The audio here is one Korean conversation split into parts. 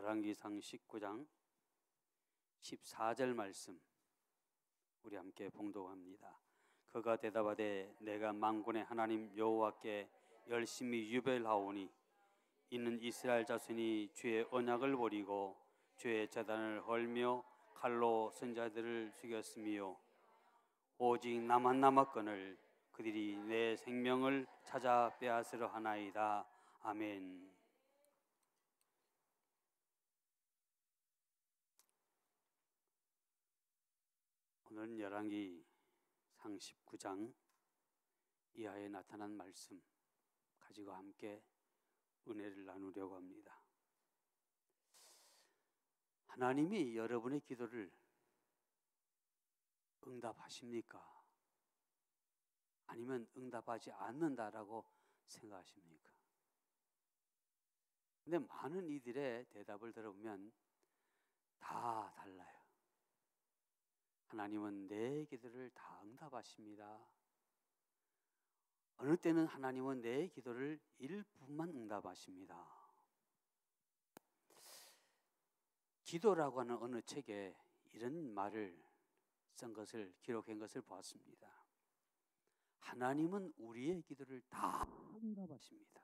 열왕기상 19장 14절 말씀 우리 함께 봉독합니다. 그가 대답하되 내가 만군의 하나님 여호와께 열심히 유별하오니 이는 이스라엘 자손이 주의 언약을 버리고 주의 제단을 헐며 칼로 선자들을 죽였으며 오직 나만 남았거늘 그들이 내 생명을 찾아 빼앗으려 하나이다. 아멘. 오늘은 열왕기상 19장 이하에 나타난 말씀 가지고 함께 은혜를 나누려고 합니다. 하나님이 여러분의 기도를 응답하십니까? 아니면 응답하지 않는다라고 생각하십니까? 근데 많은 이들의 대답을 들어보면 다 달라요. 하나님은 내 기도를 다 응답하십니다. 어느 때는 하나님은 내 기도를 일부만 응답하십니다. 기도라고 하는 어느 책에 이런 말을 쓴 것을 기록한 것을 보았습니다. 하나님은 우리의 기도를 다 응답하십니다.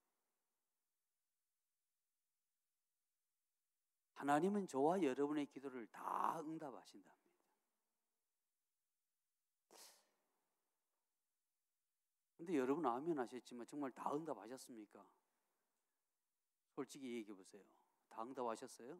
하나님은 저와 여러분의 기도를 다 응답하신답니다. 근데 여러분 아멘 하셨지만 정말 다 응답하셨습니까? 솔직히 얘기해 보세요. 다 응답하셨어요?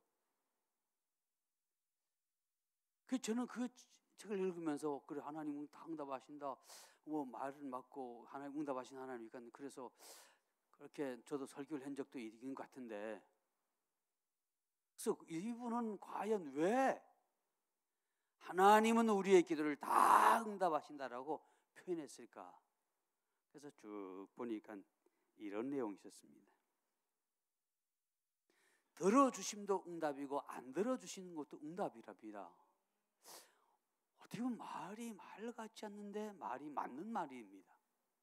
저는 그 책을 읽으면서 그래 하나님은 다 응답하신다. 뭐 말은 맞고 하나님 응답하신 하나님이니까 그래서 그렇게 저도 설교를 한 적도 있는 것 같은데 그래서 이분은 과연 왜 하나님은 우리의 기도를 다 응답하신다라고 표현했을까? 그래서 쭉 보니까 이런 내용이 있었습니다. 들어주심도 응답이고 안 들어주시는 것도 응답이랍니다. 어떻게 보면 말이 말 같지 않는데 말이 맞는 말입니다.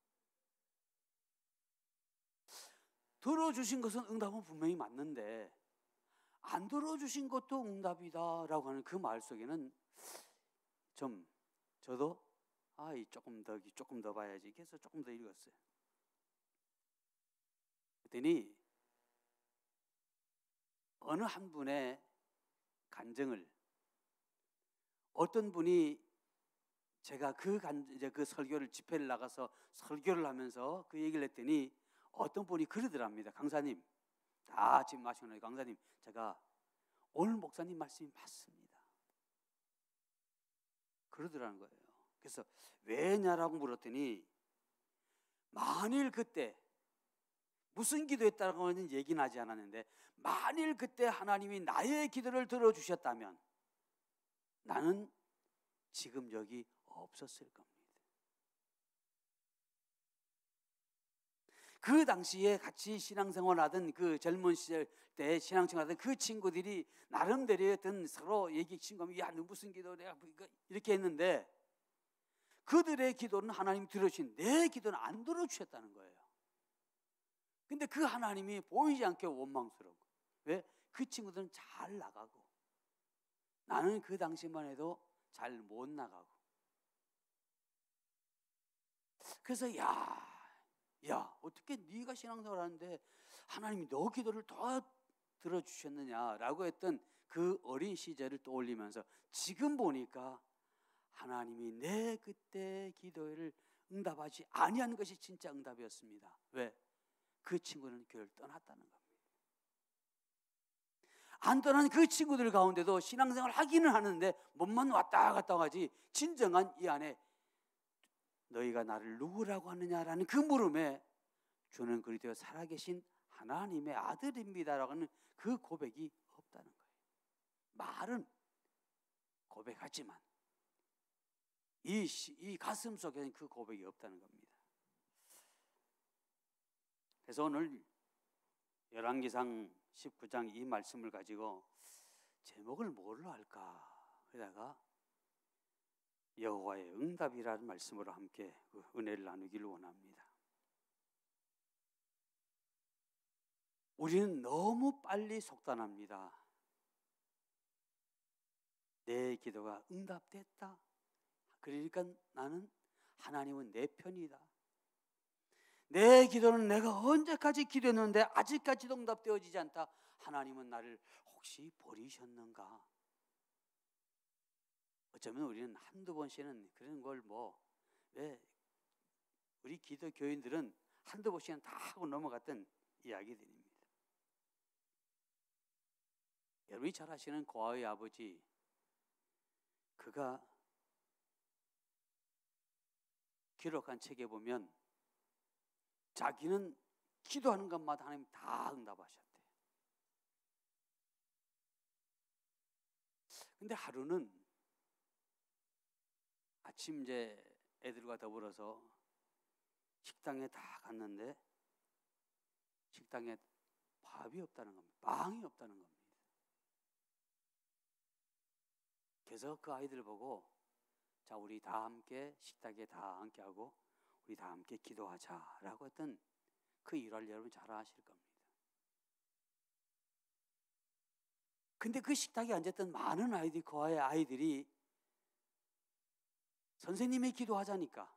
들어주신 것은 응답은 분명히 맞는데 안 들어주신 것도 응답이다라고 하는 그 말 속에는 좀 저도 조금 더 봐야지. 그래서 조금 더 읽었어요. 그랬더니 어느 한 분의 간증을 어떤 분이 제가 그 설교를 집회를 나가서 설교를 하면서 그 얘기를 했더니 어떤 분이 그러더랍니다. 강사님, 다 지금 마시고 강사님, 제가 오늘 목사님 말씀이 맞습니다. 그러더라는 거예요. 그래서 왜냐라고 물었더니 만일 그때 무슨 기도했다고 하는 얘기는 하지 않았는데 만일 그때 하나님이 나의 기도를 들어주셨다면 나는 지금 여기 없었을 겁니다. 그 당시에 같이 신앙생활하던 그 젊은 시절 때 신앙생활하던 그 친구들이 나름대로 어떤 서로 얘기 친구하면 야, 너 무슨 기도 내가 이렇게 했는데 그들의 기도는 하나님 들어주신 내 기도는 안 들어주셨다는 거예요. 근데 그 하나님이 보이지 않게 원망스러운 거예요. 왜? 그 친구들은 잘 나가고 나는 그 당시만 해도 잘 못 나가고 그래서 야 어떻게 네가 신앙생활 하는데 하나님이 너 기도를 더 들어주셨느냐라고 했던 그 어린 시절을 떠올리면서 지금 보니까 하나님이 내 그때 기도를 응답하지 아니한 것이 진짜 응답이었습니다. 왜? 그 친구는 교회를 떠났다는 겁니다. 안 떠난 그 친구들 가운데도 신앙생활 하기는 하는데 몸만 왔다 갔다 하지 진정한 이 안에 너희가 나를 누구라고 하느냐라는 그 물음에 주는 그리스도 살아계신 하나님의 아들입니다라고 하는 그 고백이 없다는 거예요. 말은 고백하지만 이 가슴 속에는 그 고백이 없다는 겁니다. 그래서 오늘 열왕기상 19장 이 말씀을 가지고 제목을 뭘로 할까 하다가 여호와의 응답이라는 말씀으로 함께 그 은혜를 나누기를 원합니다. 우리는 너무 빨리 속단합니다. 내 기도가 응답됐다. 그러니까 나는 하나님은 내 편이다. 내 기도는 내가 언제까지 기도했는데 아직까지도 응답되어지지 않다. 하나님은 나를 혹시 버리셨는가? 어쩌면 우리는 한두 번씩은 그런 걸 왜 우리 기도 교인들은 한두 번씩은 다 하고 넘어갔던 이야기들입니다. 여러분이 잘 아시는 고아의 아버지, 그가 기록한 책에 보면 자기는 기도하는 것마다 하나님 다 응답하셨대. 근데 하루는 아침 이제 애들과 더불어서 식당에 다 갔는데 식당에 밥이 없다는 겁니다. 빵이 없다는 겁니다. 그래서 그 아이들 보고 자, 우리 다 함께 식탁에 다 함께하고 우리 다 함께 기도하자라고 했던 그 일화를 여러분 잘 아실 겁니다. 근데 그 식탁에 앉았던 많은 아이들이, 고아의 아이들이 선생님이 기도하자니까,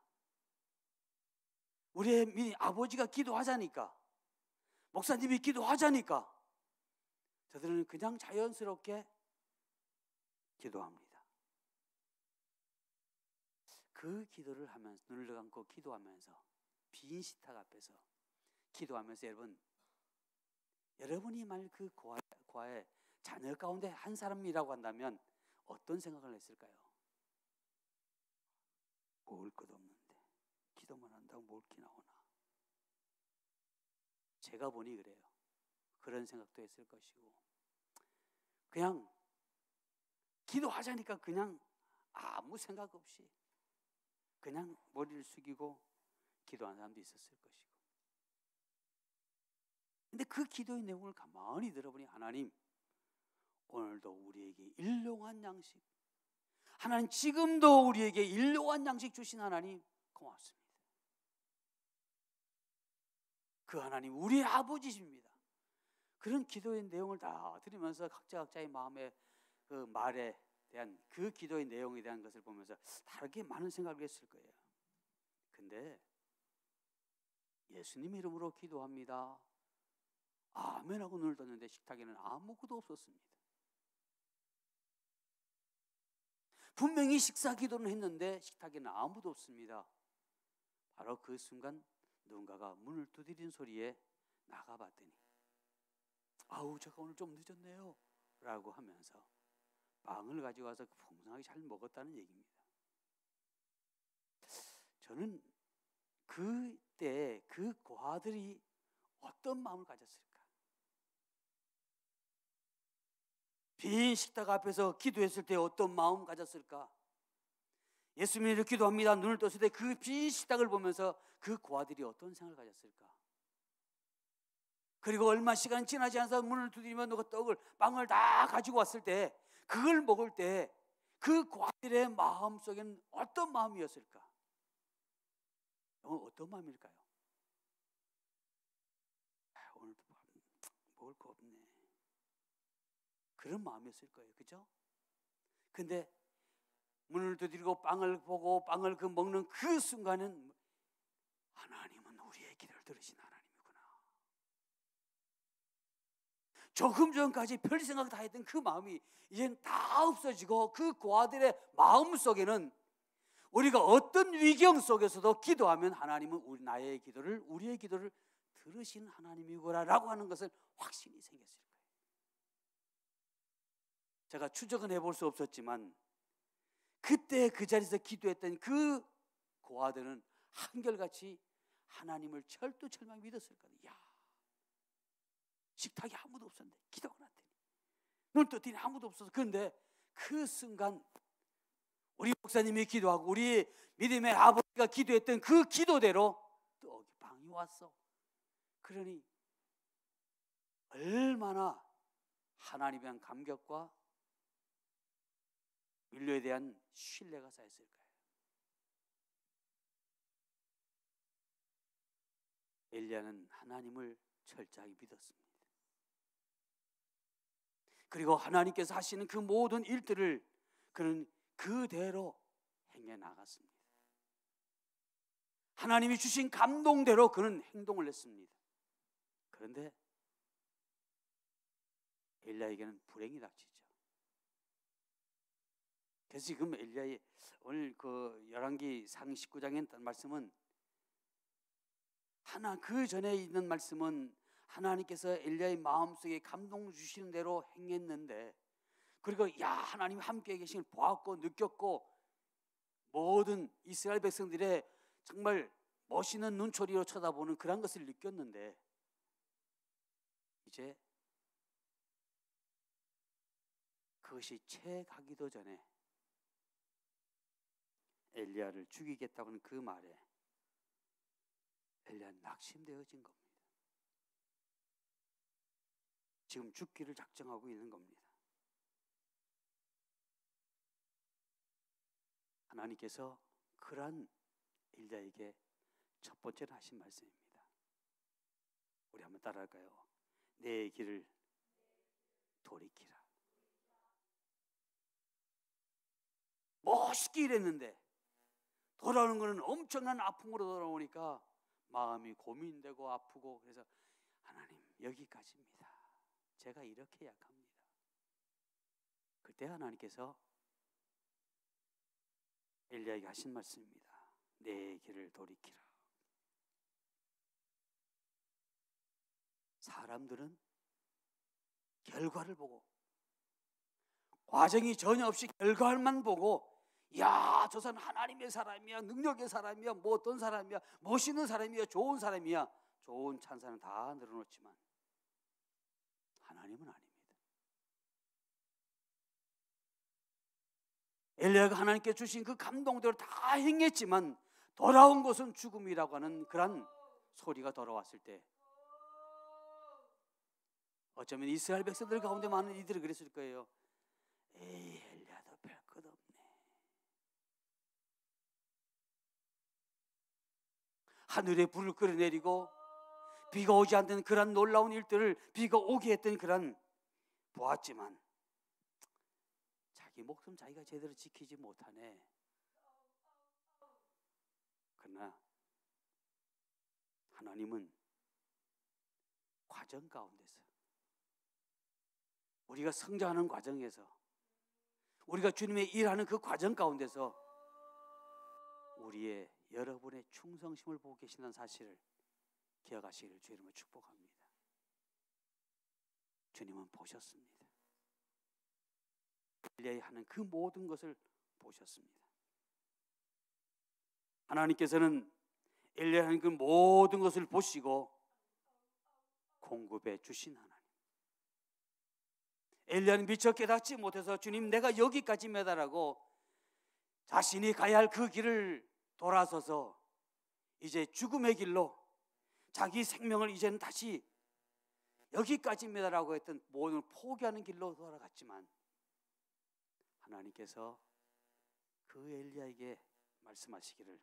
우리 아버지가 기도하자니까, 목사님이 기도하자니까 저들은 그냥 자연스럽게 기도합니다. 그 기도를 하면서, 눈을 감고 기도하면서, 빈 식탁 앞에서 기도하면서 여러분이 만약 그 고아의 자녀 가운데 한 사람이라고 한다면 어떤 생각을 했을까요? 먹을 것 없는데 기도만 한다고 먹을 게 나오나? 제가 보니 그래요. 그런 생각도 했을 것이고, 그냥 기도하자니까 그냥 아무 생각 없이 그냥 머리를 숙이고 기도하는 사람도 있었을 것이고. 근데 그 기도의 내용을 가만히 들어보니, 하나님 오늘도 우리에게 일용할 양식, 하나님 지금도 우리에게 일용할 양식 주신 하나님 고맙습니다. 그 하나님 우리의 아버지십니다. 그런 기도의 내용을 다 들으면서 각자의 마음의 그 말에 대한, 그 기도의 내용에 대한 것을 보면서 다르게 많은 생각을 했을 거예요. 근데 예수님 이름으로 기도합니다, 아멘 하고 눈을 떴는데 식탁에는 아무것도 없었습니다. 분명히 식사 기도는 했는데 식탁에는 아무도 없습니다. 바로 그 순간 누군가가 문을 두드린 소리에 나가봤더니, 아우 제가 오늘 좀 늦었네요 라고 하면서 빵을 가지고 와서 풍성하게 잘 먹었다는 얘기입니다. 저는 그때 그 고아들이 어떤 마음을 가졌을까? 빈 식탁 앞에서 기도했을 때 어떤 마음 가졌을까? 예수님이 기도합니다, 눈을 떴을 때 그 빈 식탁을 보면서 그 고아들이 어떤 생각을 가졌을까? 그리고 얼마 시간 지나지 않아서 문을 두드리면 누가 빵을 다 가지고 왔을 때, 그걸 먹을 때 그 고아들의 마음 속에는 어떤 마음이었을까? 어떤 마음일까요? 오늘도 먹을 거 없네, 그런 마음이었을 거예요. 그죠? 근데 문을 두드리고 빵을 보고 빵을 먹는 그 순간은, 하나님은 우리의 기도를 들으신 하나님이구나. 조금 전까지 별 생각 다 했던 그 마음이 이젠 다 없어지고, 그 고아들의 마음 속에는 우리가 어떤 위경 속에서도 기도하면 하나님은 우리의 기도를 들으신 하나님이구나라고 하는 것을 확신이 생겼을 거예요. 제가 추적은 해볼 수 없었지만 그때 그 자리에서 기도했던 그 고아들은 한결같이 하나님을 철두철미하게 믿었을 거예요. 야, 식탁에 아무도 없었는데 기도가 났더니, 눈 떴더니 아무도 없어서. 그런데 그 순간 우리 목사님이 기도하고 우리 믿음의 아버지가 기도했던 그 기도대로 떡이 빵이 왔어. 그러니 얼마나 하나님에 대한 감격과 인류에 대한 신뢰가 쌓였을까요? 엘리야는 하나님을 철저하게 믿었습니다. 그리고 하나님께서 하시는 그 모든 일들을 그는 그대로 행해 나갔습니다. 하나님이 주신 감동대로 그는 행동을 했습니다. 그런데 엘리야에게는 불행이 닥치죠. 그래서 지금 엘리야의 오늘 그 열왕기 상 19장에 있던 말씀은 그 전에 있는 말씀은 하나님께서 엘리야의 마음속에 감동 주시는 대로 행했는데, 그리고 하나님 함께 계신 걸 보았고 느꼈고 모든 이스라엘 백성들의 정말 멋있는 눈초리로 쳐다보는 그런 것을 느꼈는데, 이제 그것이 채 가기도 전에 엘리야를 죽이겠다고는 그 말에 엘리야는 낙심되어진 겁니다. 지금 죽기를 작정하고 있는 겁니다. 하나님께서 그러한 엘리야에게 첫 번째로 하신 말씀입니다. 우리 한번 따라할까요? 내 길을 돌이키라. 멋있게 일했는데 돌아오는 것은 엄청난 아픔으로 돌아오니까 마음이 고민되고 아프고, 그래서 하나님 여기까지입니다. 제가 이렇게 약합니다. 그때 하나님께서 엘리야에게 하신 말씀입니다. 내 길을 돌이키라. 사람들은 결과를 보고, 과정이 전혀 없이 결과만 보고, 저 사람 하나님의 사람이야, 능력의 사람이야, 뭐 어떤 사람이야, 멋있는 사람이야, 좋은 사람이야, 좋은 찬사는 다 늘어놓지만 하나님은 아닙니다. 엘리야가 하나님께 주신 그 감동대로 다 행했지만 돌아온 것은 죽음이라고 하는 그런 소리가 돌아왔을 때, 어쩌면 이스라엘 백성들 가운데 많은 이들이 그랬을 거예요. 에이, 엘리야도 별 것 없네. 하늘에 불을 끌어내리고 비가 오지 않는 그런 놀라운 일들을 비가 오게 했던 그런 보았지만 자기 목숨 자기가 제대로 지키지 못하네. 그러나 하나님은 과정 가운데서, 우리가 성장하는 과정에서, 우리가 주님의 일하는 그 과정 가운데서 우리의 여러분의 충성심을 보고 계신다는 사실을 기억하시기를 주의 이름으로 축복합니다. 주님은 보셨습니다. 엘리야의 하는 그 모든 것을 보셨습니다. 하나님께서는 엘리야의 하는 그 모든 것을 보시고 공급해 주신 하나님. 엘리야는 미처 깨닫지 못해서 주님 내가 여기까지입니다라고 자신이 가야 할 그 길을 돌아서서 이제 죽음의 길로 자기 생명을 이제는 다시 여기까지입니다라고 했던 모든 포기하는 길로 돌아갔지만, 하나님께서 그 엘리야에게 말씀하시기를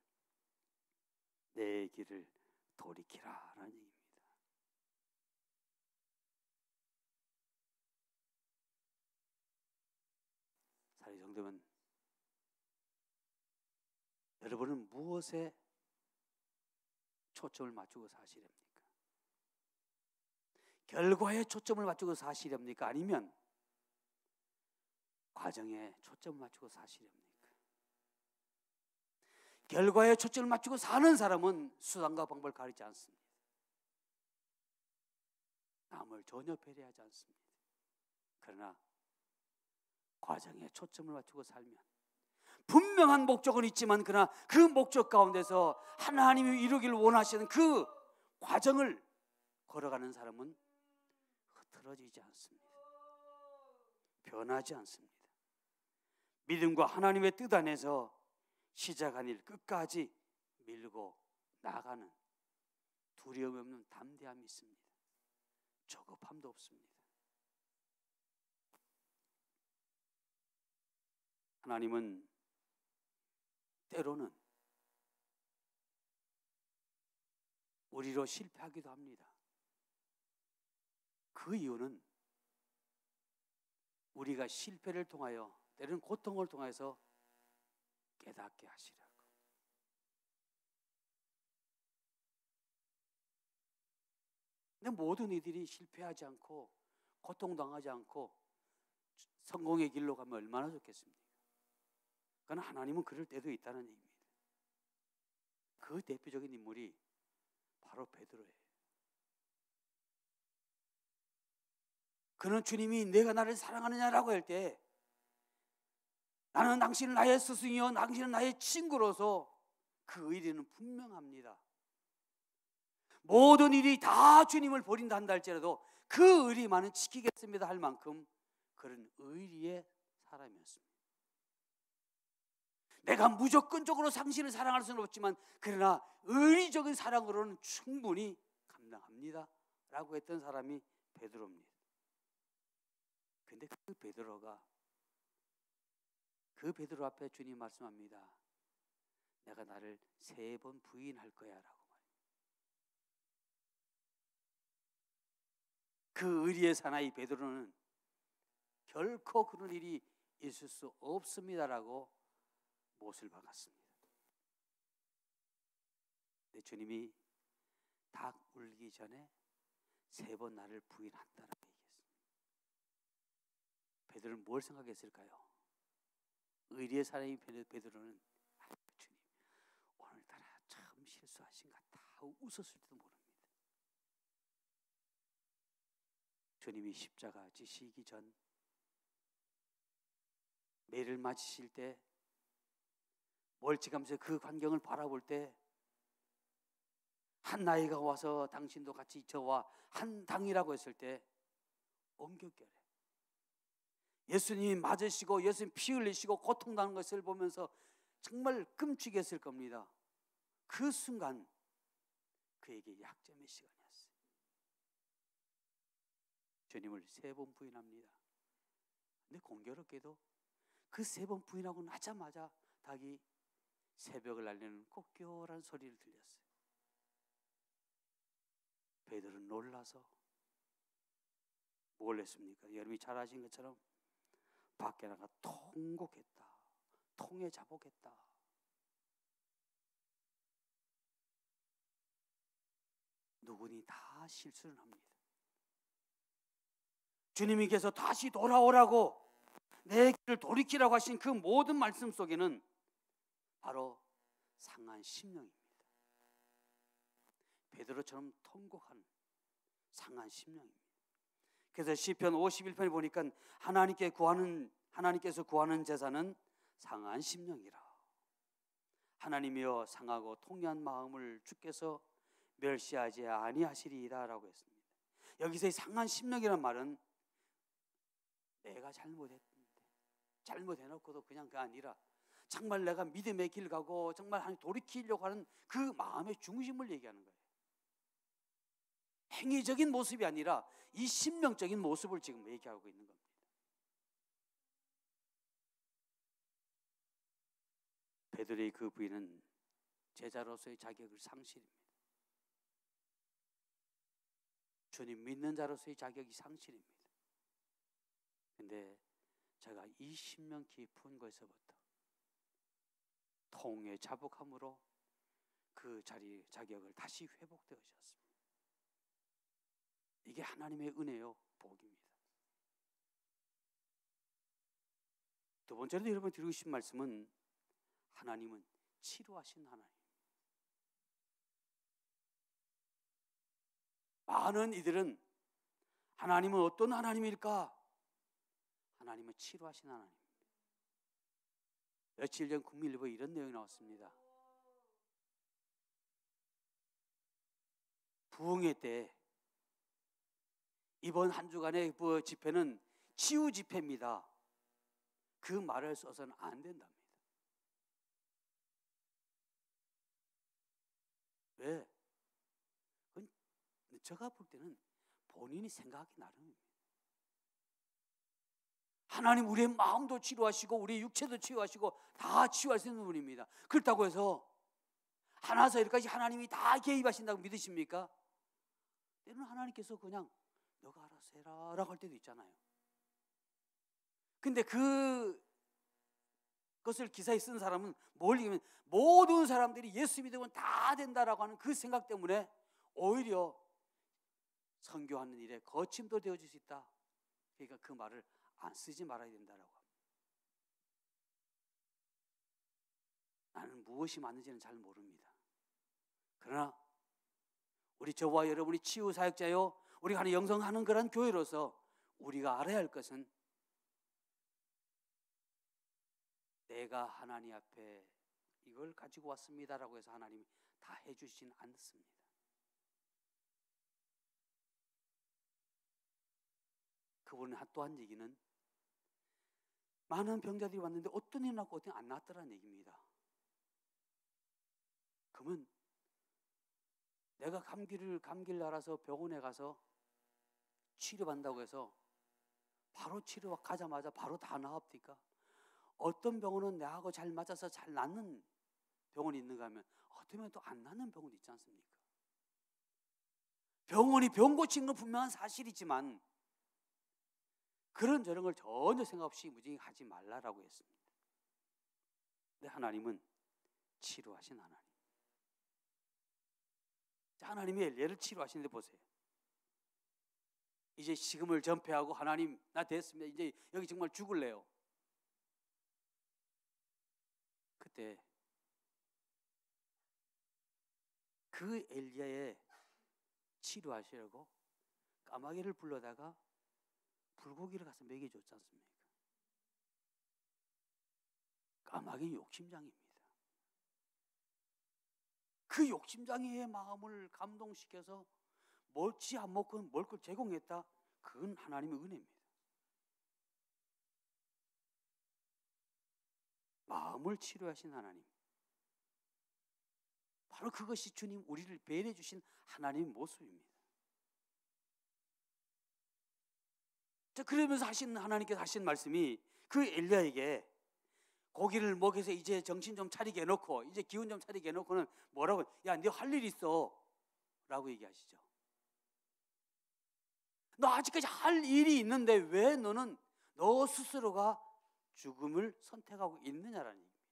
내 길을 돌이키라 라는 얘기입니다. 이 정도면 여러분은 무엇에 초점을 맞추고 사시렵니까? 결과에 초점을 맞추고 사시렵니까? 아니면 과정에 초점을 맞추고 사시렵니까? 결과에 초점을 맞추고 사는 사람은 수단과 방법을 가리지 않습니다. 남을 전혀 배려하지 않습니다. 그러나 과정에 초점을 맞추고 살면 분명한 목적은 있지만, 그러나 그 목적 가운데서 하나님이 이루기를 원하시는 그 과정을 걸어가는 사람은 흐트러지지 않습니다. 변하지 않습니다. 믿음과 하나님의 뜻 안에서 시작한 일 끝까지 밀고 나가는 두려움 없는 담대함이 있습니다. 조급함도 없습니다. 하나님은 때로는 우리로 실패하기도 합니다. 그 이유는 우리가 실패를 통하여 때로는 고통을 통해서 깨닫게 하시라고. 근데 모든 이들이 실패하지 않고 고통당하지 않고 성공의 길로 가면 얼마나 좋겠습니까? 그러나 하나님은 그럴 때도 있다는 얘기입니다. 그 대표적인 인물이 바로 베드로예요. 그는 주님이 내가 나를 사랑하느냐라고 할 때 나는 당신은 나의 스승이요 당신은 나의 친구로서 그 의리는 분명합니다. 모든 일이 다 주님을 버린다 한다 할지라도 그 의리만은 지키겠습니다 할 만큼 그런 의리의 사람이었습니다. 내가 무조건적으로 당신을 사랑할 수는 없지만 그러나 의리적인 사랑으로는 충분히 감당합니다 라고 했던 사람이 베드로입니다. 근데 그 베드로 앞에 주님 말씀합니다. 내가 나를 3번 부인할 거야 라고 말합니다. 그 의리의 사나이 베드로는 결코 그런 일이 있을 수 없습니다라고 못을 박았습니다. 근데 주님이 닭 울기 전에 3번 나를 부인한다라고 얘기했습니다. 베드로는 뭘 생각했을까요? 의리의 사람이 베드로는 주님 오늘따라 참 실수하신 것 같아 하고 웃었을지도 모릅니다. 주님이 십자가 지시기 전 매를 맞으실 때 멀찌감치 그 광경을 바라볼 때 한 나이가 와서 당신도 같이 저와 한 당이라고 했을 때 엄격결에 예수님이 맞으시고 예수님 피 흘리시고 고통당하는 것을 보면서 정말 끔찍했을 겁니다. 그 순간 그에게 약점의 시간이었어요. 주님을 3번 부인합니다. 근데 공교롭게도 그 3번 부인하고 나자마자 닭이 새벽을 알리는 꽃겨울한 소리를 들렸어요. 베드로는 놀라서 뭘 했습니까? 여러분이 잘 아신 것처럼 밖에 나가 통곡했다. 통에 자복했다. 누구니 다 실수를 합니다. 주님께서 다시 돌아오라고 내 길을 돌이키라고 하신 그 모든 말씀 속에는 바로 상한 심령입니다. 베드로처럼 통곡한 상한 심령입니다. 그래서 시편 51편에 보니까 하나님께서 구하는 제사는 상한 심령이라. 하나님이여 상하고 통회한 마음을 주께서 멸시하지 아니하시리이다라고 했습니다. 여기서 이 상한 심령이란 말은 내가 잘못해놓고도 그냥 그 아니라 정말 내가 믿음의 길 가고 정말 하나님 돌이키려고 하는 그 마음의 중심을 얘기하는 거예요. 행위적인 모습이 아니라 이 심령적인 모습을 지금 얘기하고 있는 겁니다. 베드로의 그 부인은 제자로서의 자격을 상실입니다. 주님 믿는 자로서의 자격이 상실입니다. 근데 제가 이 심령 깊은 곳에서부터 통의 자복함으로 그 자격을 다시 회복되어졌습니다. 이게 하나님의 은혜요 복입니다. 두 번째로 여러분 드리고 싶은 말씀은 하나님은 치료하신 하나님. 많은 이들은 하나님은 어떤 하나님일까? 하나님은 치료하신 하나님입니다. 며칠 전 국민일보에 이런 내용이 나왔습니다. 부흥회 때 이번 한 주간의 집회는 치유 집회입니다. 그 말을 써서는 안 된답니다. 왜? 제가 볼 때는 본인이 생각하기 나름입니다. 하나님 우리의 마음도 치료하시고 우리의 육체도 치유하시고 다 치유할 수 있는 분입니다. 그렇다고 해서 하나서 이렇게까지 하나님이 다 개입하신다고 믿으십니까? 때로는 하나님께서 그냥 너가 알아서 해라 라고 할 때도 있잖아요. 근데 그것을 기사에 쓴 사람은 뭘 얘기하면 모든 사람들이 예수 믿으면 다 된다라고 하는 그 생각 때문에 오히려 선교하는 일에 거침도 되어질 수 있다. 그러니까 그 말을 안 쓰지 말아야 된다라고 합니다. 나는 무엇이 맞는지는 잘 모릅니다. 그러나 우리 저와 여러분이 치유 사역자요, 우리가 하는 영성하는 그런 교회로서 우리가 알아야 할 것은 내가 하나님 앞에 이걸 가지고 왔습니다라고 해서 하나님이 다 해주진 않습니다. 그분은 또 한 얘기는 많은 병자들이 왔는데 어떤 일 났고 어떤 안 났더라는 얘기입니다. 그러면 내가 감기를 알아서 병원에 가서 치료받는다고 해서 바로 치료 가자마자 바로 다 나옵니까? 어떤 병원은 내하고 잘 맞아서 잘 낫는 병원이 있는가 하면 어쩌면 또 안 낫는 병원도 있지 않습니까? 병원이 병 고치는 건 분명한 사실이지만 그런 저런 걸 전혀 생각 없이 무지개 하지 말라라고 했습니다. 근데 하나님은 치료하신 하나님. 자, 하나님이 엘리야를 치료하시는데 보세요. 이제 식음을 전폐하고 하나님 나 됐습니다. 이제 여기 정말 죽을래요. 그때 그 엘리야의 치료하시려고 까마귀를 불러다가 불고기를 가서 먹여줬지 않습니까? 까마귀 욕심장입니다. 그 욕심장이의 마음을 감동시켜서 먹지 안 먹고 먹을 걸 제공했다. 그건 하나님의 은혜입니다. 마음을 치료하신 하나님, 바로 그것이 주님 우리를 배려해 주신 하나님의 모습입니다. 자, 그러면서 하나님께서 하신 말씀이 그 엘리야에게 고기를 먹여서 이제 정신 좀 차리게 해놓고 이제 기운 좀 차리게 해놓고는 뭐라고, 야, 너 할 일 있어 라고 얘기하시죠. 너 아직까지 할 일이 있는데 왜 너는 너 스스로가 죽음을 선택하고 있느냐라는 얘기입니다.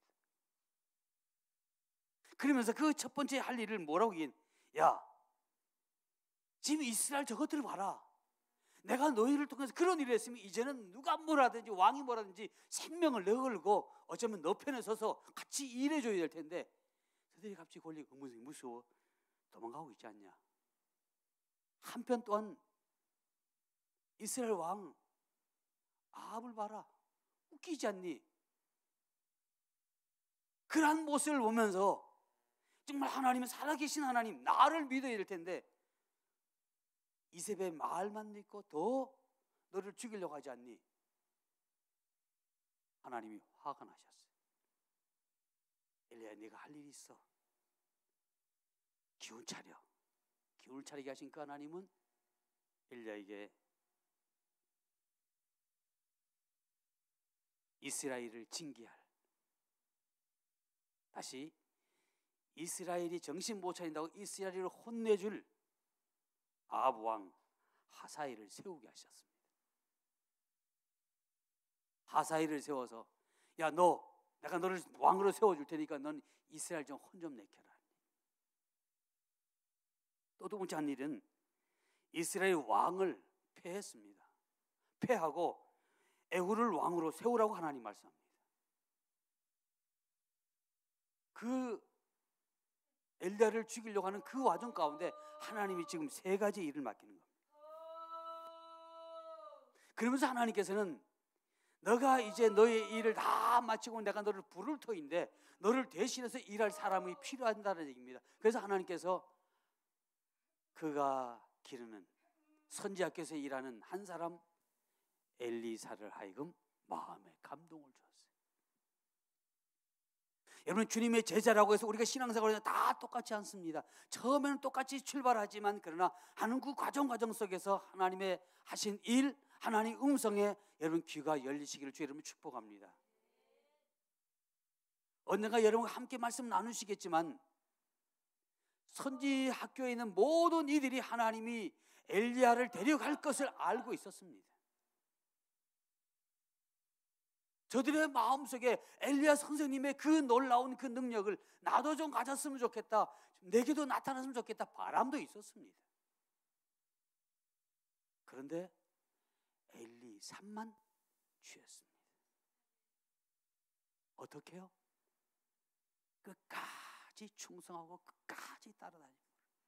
그러면서 그 첫 번째 할 일을 뭐라고 얘기해? 야, 지금 이스라엘 저것들을 봐라. 내가 너희를 통해서 그런 일을 했으면 이제는 누가 뭐라든지 왕이 뭐라든지 생명을 내걸고 어쩌면 너 편에 서서 같이 일해줘야 될 텐데 저들이 갑자기 걸리고 무서워 도망가고 있지 않냐. 한편 또한 이스라엘 왕 아합을 봐라. 웃기지 않니? 그러한 모습을 보면서 정말 하나님은 살아계신 하나님, 나를 믿어야 될 텐데 이세벨 말만 믿고 더 너를 죽이려고 하지 않니? 하나님이 화가 나셨어요. 엘리야, 네가 할 일이 있어. 기운 차려. 기운을 차리게 하신 그 하나님은 엘리야에게 이스라엘을 징계할, 다시 이스라엘이 정신 못 차린다고 이스라엘을 혼내줄 아합 왕 하사엘을 세우게 하셨습니다. 하사엘을 세워서 야, 내가 너를 왕으로 세워줄 테니까 넌 이스라엘 좀 혼 좀 내켜라. 또 두 번째 한 일은 이스라엘 왕을 폐했습니다. 폐하고 에후를 왕으로 세우라고 하나님 말씀합니다. 그 엘리야를 죽이려고 하는 그 와중 가운데 하나님이 지금 세 가지 일을 맡기는 겁니다. 그러면서 하나님께서는 너가 이제 너의 일을 다 마치고 내가 너를 부를 터인데 너를 대신해서 일할 사람이 필요하다는 얘기입니다. 그래서 하나님께서 그가 기르는 선지자께서 일하는 한 사람 엘리사를 하여금 마음에 감동을 주었어요. 여러분, 주님의 제자라고 해서 우리가 신앙생활을 다 똑같지 않습니다. 처음에는 똑같이 출발하지만 그러나 하는 그 과정 속에서 하나님의 하신 일, 하나님의 음성에 여러분 귀가 열리시기를 주 여러분 축복합니다. 언젠가 여러분과 함께 말씀 나누시겠지만 선지 학교에 있는 모든 이들이 하나님이 엘리야를 데려갈 것을 알고 있었습니다. 저들의 마음속에 엘리야 선생님의 그 놀라운 그 능력을 나도 좀 가졌으면 좋겠다, 내게도 나타났으면 좋겠다 바람도 있었습니다. 그런데 엘리 산만 취했습니다. 어떻게 해요? 끝까지 충성하고 끝까지 따라다니고,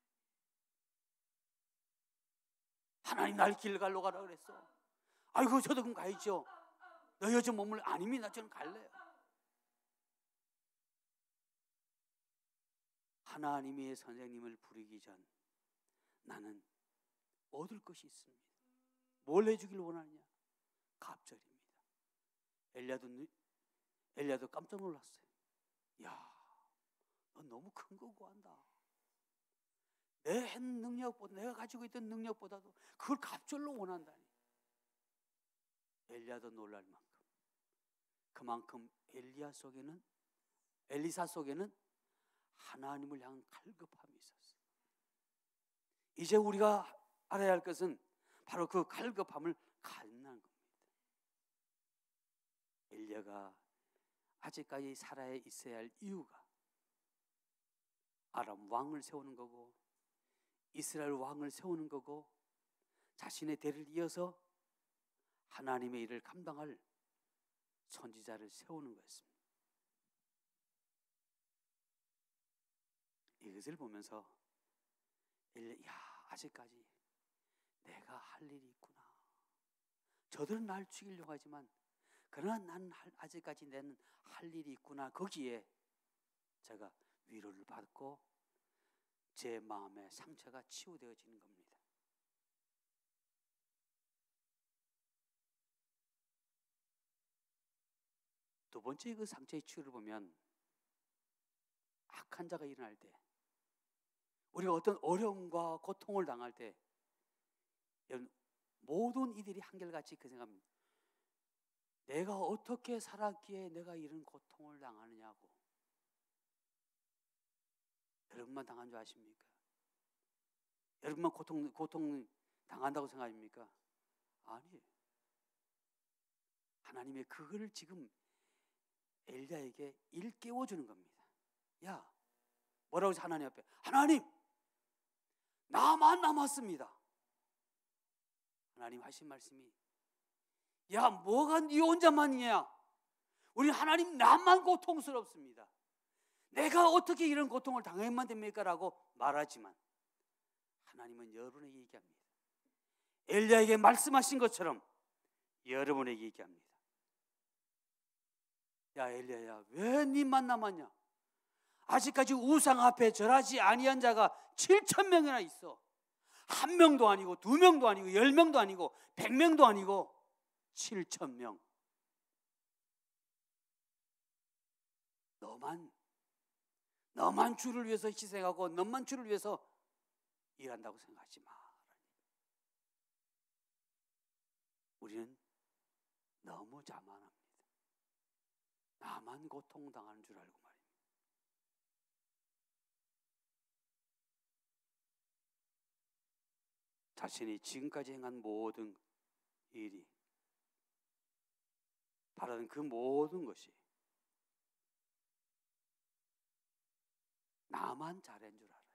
하나님 날 길갈로 가라 그랬어. 아이고 저도 그럼 가야죠. 너 요즘 몸을 아닙니다. 저는 갈래요. 하나님의 선생님을 부르기 전 나는 얻을 것이 있습니다. 뭘 해주길 원하느냐? 갑절입니다. 엘리야도 깜짝 놀랐어요. 야, 너 너무 큰 거 구한다. 내 한 능력보다, 내가 가지고 있던 능력보다도 그걸 갑절로 원한다니. 엘리야도 놀랄 만큼, 그만큼 엘리사 속에는 하나님을 향한 갈급함이 있었어요. 이제 우리가 알아야 할 것은 바로 그 갈급함을 갖는다는 겁니다. 엘리야가 아직까지 살아 있어야 할 이유가 아람 왕을 세우는 거고, 이스라엘 왕을 세우는 거고, 자신의 대를 이어서 하나님의 일을 감당할 선지자를 세우는 거였습니다. 이것을 보면서 아직까지 내가 할 일이 있구나. 저들은 날 죽이려고 하지만 그러나 나는 아직까지 내는 할 일이 있구나. 거기에 제가 위로를 받고 제 마음의 상처가 치유되어지는 겁니다. 두 번째 그 상처의 치유를 보면, 악한 자가 일어날 때, 우리가 어떤 어려움과 고통을 당할 때, 모든 이들이 한결같이 그 생각합니다. 내가 어떻게 살았기에 내가 이런 고통을 당하느냐고. 여러분만 당한 줄 아십니까? 여러분만 고통 당한다고 생각합니까? 아니에요. 하나님의 그거를 지금 엘리야에게 일깨워주는 겁니다. 야, 뭐라고 해서 하나님 앞에, 하나님 나만 남았습니다. 하나님 하신 말씀이, 야 뭐가 네 혼자만이냐? 우리 하나님 나만 고통스럽습니다. 내가 어떻게 이런 고통을 당해야만 됩니까? 라고 말하지만 하나님은 여러분에게 얘기합니다. 엘리야에게 말씀하신 것처럼 여러분에게 얘기합니다. 야 엘리야야, 왜 니만 남았냐? 아직까지 우상 앞에 절하지 아니한 자가 7,000명이나 있어. 1명도 아니고 2명도 아니고 10명도 아니고 100명도 아니고 7,000명. 너만 주를 위해서 희생하고 너만 주를 위해서 일한다고 생각하지 마. 우리는 너무 자만합니다. 나만 고통당하는 줄 알고 말입니다. 자신이 지금까지 행한 모든 일이, 바라는 그 모든 것이 나만 잘한 줄 알아요.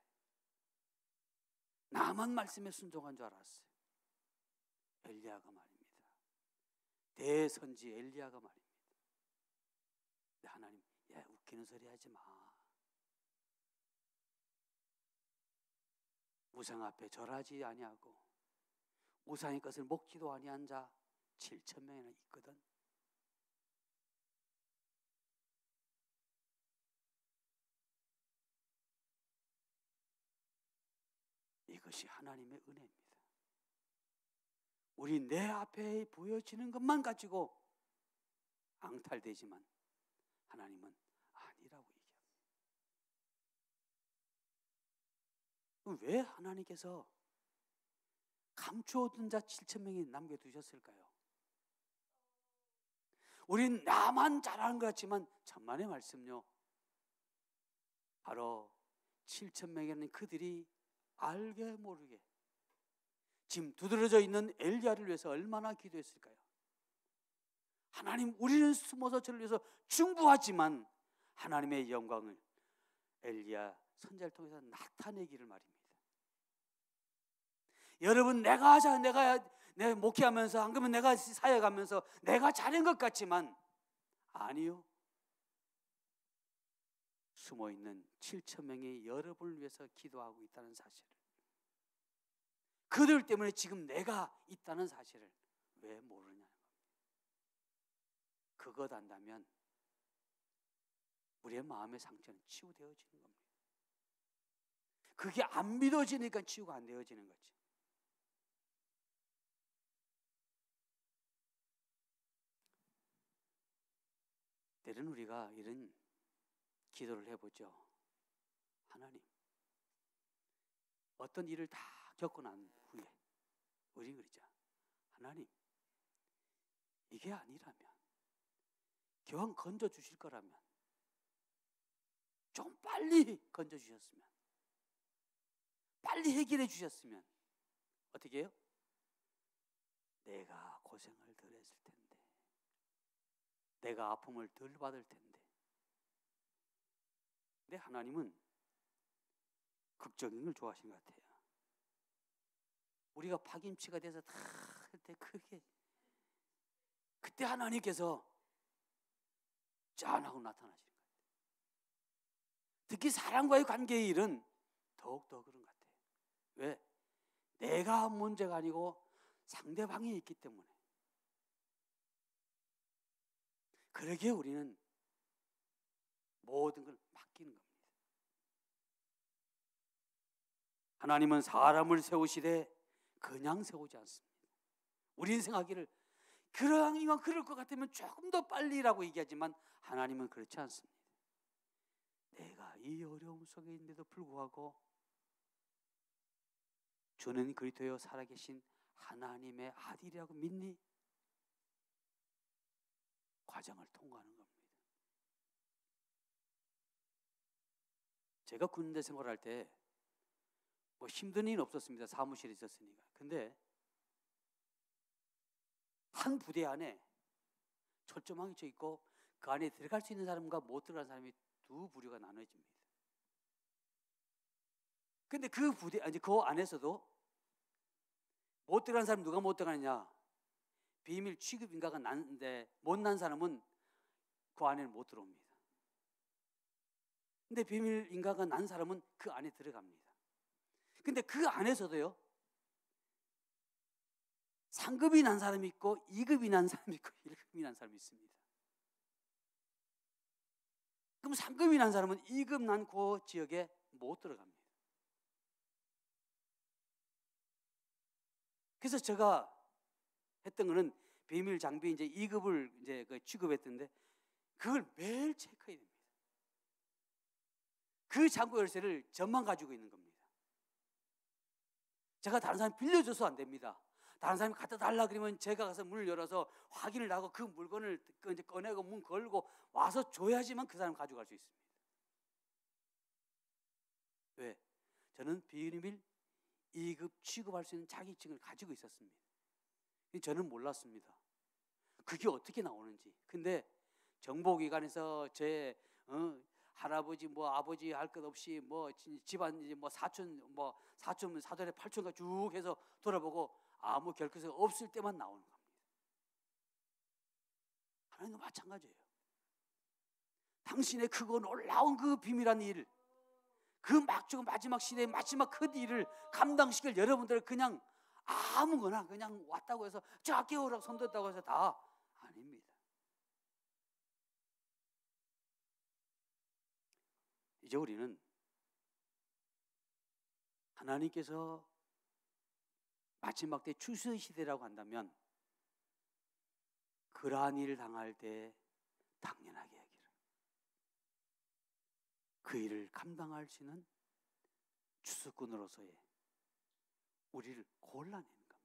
나만 말씀에 순종한 줄 알았어요. 엘리야가 말입니다. 대선지 엘리야가 말입니다. 근데 하나님, 야 웃기는 소리 하지 마. 우상 앞에 절하지 아니하고 우상의 것을 먹지도 아니한 자 7,000명이나 있거든. 이것이 하나님의 은혜입니다. 우리 내 앞에 보여지는 것만 가지고 앙탈되지만 하나님은 아니라고 얘기합니다. 왜 하나님께서 감추어둔 자 7,000명이 남겨두셨을까요? 우린 나만 잘하는 것 같지만 천만의 말씀요, 바로 7,000명이라는 그들이 알게 모르게 지금 두드러져 있는 엘리야를 위해서 얼마나 기도했을까요? 하나님, 우리는 숨어서 저를 위해서 중보하지만 하나님의 영광을 엘리야 선지자를 통해서 나타내기를 말입니다. 여러분, 내가 목회하면서 안 그러면 내가 사역하면서 내가 잘한 것 같지만 아니요. 숨어있는 7천 명의 여러분을 위해서 기도하고 있다는 사실을, 그들 때문에 지금 내가 있다는 사실을 왜 모르냐는 겁니다. 그것 안다면 우리의 마음의 상처는 치유되어지는 겁니다. 그게 안 믿어지니까 치유가 안 되어지는 거죠. 때로는 우리가 이런 기도를 해보죠. 하나님, 어떤 일을 다 겪고 난 후에 우리 그러자. 하나님, 이게 아니라면, 교황 건져 주실 거라면 좀 빨리 건져 주셨으면, 빨리 해결해 주셨으면 어떻게 해요? 내가 고생을 덜 했을 텐데, 내가 아픔을 덜 받을 텐데. 근데 하나님은 극적인 걸 좋아하시는 것 같아요. 우리가 파김치가 돼서 다 할 때 그때 하나님께서 짠하고 나타나시는 것 같아요. 특히 사람과의 관계의 일은 더욱더 그런 것 같아요. 왜? 내가 문제가 아니고 상대방이 있기 때문에. 그러기에 우리는 모든 걸 맡기는 겁니다. 하나님은 사람을 세우시되 그냥 세우지 않습니다. 우리는 생각하기를 이왕 그럴 것 같으면 조금 더 빨리라고 얘기하지만 하나님은 그렇지 않습니다. 내가 이 어려움 속에 있는데도 불구하고 주는 그리스도여 살아계신 하나님의 아들이라고 믿니? 과정을 통과하는 겁니다. 제가 군대 생활할 때 뭐 힘든 일은 없었습니다. 사무실에 있었으니까. 근데 한 부대 안에 철조망이 쳐 있고 그 안에 들어갈 수 있는 사람과 못 들어가는 사람이 두 부류가 나눠집니다. 근데 그 안에서도 못 들어가는 사람 누가 못 들어가느냐? 비밀 취급 인가가 났는데 못난 사람은 그 안에는 못 들어옵니다. 근데 비밀 인가가 난 사람은 그 안에 들어갑니다. 근데 그 안에서도요, 상급이 난 사람이 있고 2급이 난 사람이 있고 1급이 난 사람이 있습니다. 그럼 상급이 난 사람은 2급 난 그 지역에 못 들어갑니다. 그래서 제가 했던 거는 비밀 장비 이제 2급을 이제 취급했던데 그걸 매일 체크해야 됩니다. 그 창고 열쇠를 저만 가지고 있는 겁니다. 제가 다른 사람 빌려줘서 안 됩니다. 다른 사람이 갖다 달라 그러면 제가 가서 문을 열어서 확인을 하고 그 물건을 이제 꺼내고 문 걸고 와서 줘야지만 그 사람 가져갈 수 있습니다. 왜? 저는 비밀 2급 취급할 수 있는 자격증을 가지고 있었습니다. 저는 몰랐습니다. 그게 어떻게 나오는지. 근데 정보기관에서 제 할아버지 아버지 할 것 없이 집안 사촌 사돈의 8촌가 쭉 해서 돌아보고 아무 결핍이 없을 때만 나오는 겁니다. 하나님도 마찬가지예요. 당신의 크고 놀라운 그 비밀한 일, 그 마지막 시대의 마지막 큰 일을 감당시킬 여러분들 그냥 아무거나 그냥 왔다고 해서 저 깨우라고 손들었다고 해서 다 아닙니다. 이제 우리는 하나님께서 마지막 때 추수 시대라고 한다면 그러한 일을 당할 때 당연하게 하기를 그 일을 감당할 수 있는 추수꾼으로서의 우리를 골라내는 겁니다.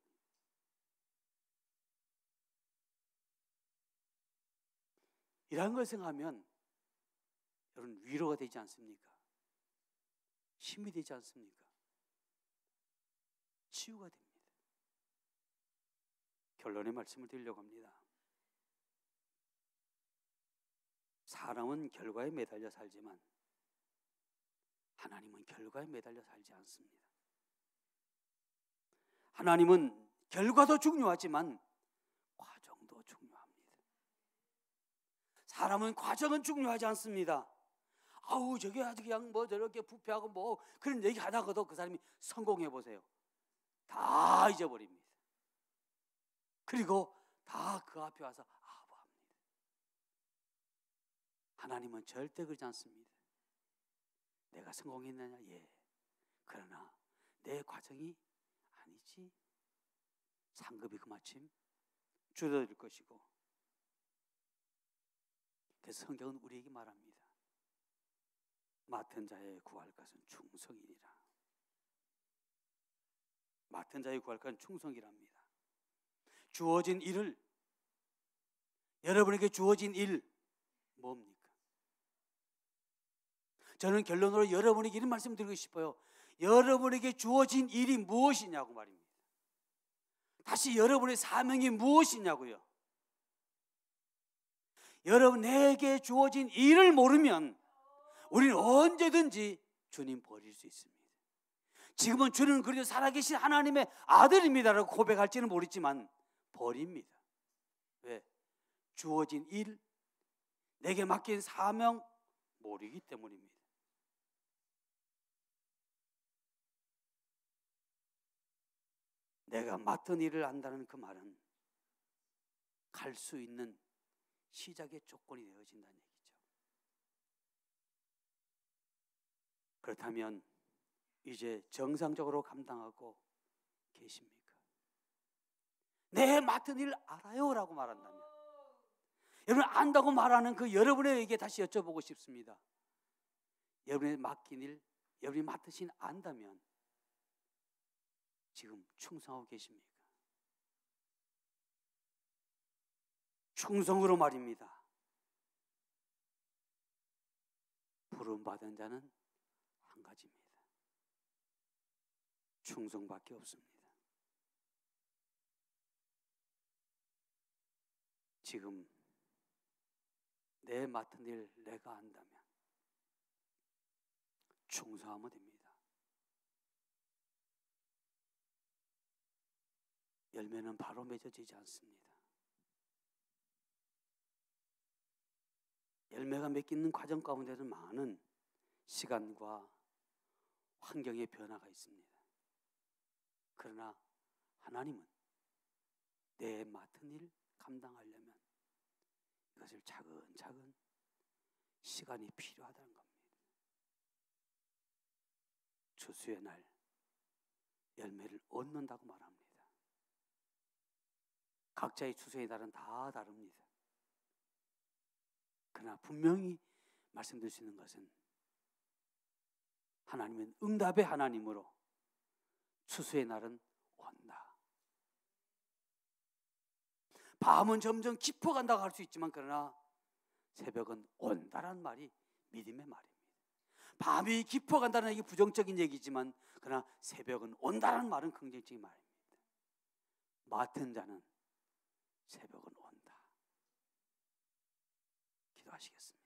이러한 걸 생각하면 여러분 위로가 되지 않습니까? 힘이 되지 않습니까? 치유가 됩니다. 결론의 말씀을 드리려고 합니다. 사람은 결과에 매달려 살지만 하나님은 결과에 매달려 살지 않습니다. 하나님은 결과도 중요하지만 과정도 중요합니다. 사람은 과정은 중요하지 않습니다. 아우 저게 아주 그냥 뭐 저렇게 부패하고 뭐 그런 얘기 하다가도 그 사람이 성공해 보세요. 다 잊어버립니다. 그리고 다 그 앞에 와서 아부합니다. 하나님은 절대 그러지 않습니다. 내가 성공했느냐? 예. 그러나 내 과정이 아니지. 상급이 그마침 줄어들 것이고. 그래서 성경은 우리에게 말합니다. 맡은 자의 구할 것은 충성이니라. 맡은 자의 구할 것은 충성이랍니다. 주어진 일을, 여러분에게 주어진 일 뭡니까? 저는 결론으로 여러분에게 이런 말씀 드리고 싶어요. 여러분에게 주어진 일이 무엇이냐고 말입니다. 다시 여러분의 사명이 무엇이냐고요. 여러분 내게 주어진 일을 모르면 우리는 언제든지 주님 버릴 수 있습니다. 지금은 주는 그래도 살아계신 하나님의 아들입니다라고 고백할지는 모르지만 버립니다. 왜? 주어진 일, 내게 맡긴 사명 모르기 때문입니다. 내가 맡은 일을 안다는 그 말은 갈 수 있는 시작의 조건이 되어진다는 얘기죠. 그렇다면 이제 정상적으로 감당하고 계십니까? 내 맡은 일 알아요 라고 말한다면, 여러분 안다고 말하는 그 여러분에게 다시 여쭤보고 싶습니다. 여러분의 맡긴 일, 여러분이 맡으신 안다면 지금 충성하고 계십니까? 충성으로 말입니다. 부름받은 자는 한 가지입니다. 충성밖에 없습니다. 지금 내 맡은 일 내가 한다면 충성하면 됩니다. 열매는 바로 맺어지지 않습니다. 열매가 맺기는 과정 가운데는 많은 시간과 환경의 변화가 있습니다. 그러나 하나님은 내 맡은 일 감당하려면 이것을 차근차근 시간이 필요하다는 겁니다. 추수의 날 열매를 얻는다고 말합니다. 각자의 추수의 날은 다 다릅니다. 그러나 분명히 말씀드릴 수 있는 것은 하나님은 응답의 하나님으로 추수의 날은 온다. 밤은 점점 깊어간다고 할 수 있지만 그러나 새벽은 온다라는 말이 믿음의 말입니다. 밤이 깊어간다는 얘기 부정적인 얘기지만 그러나 새벽은 온다라는 말은 긍정적인 말입니다. 맡은 자는 새벽은 온다. 기도하시겠습니다.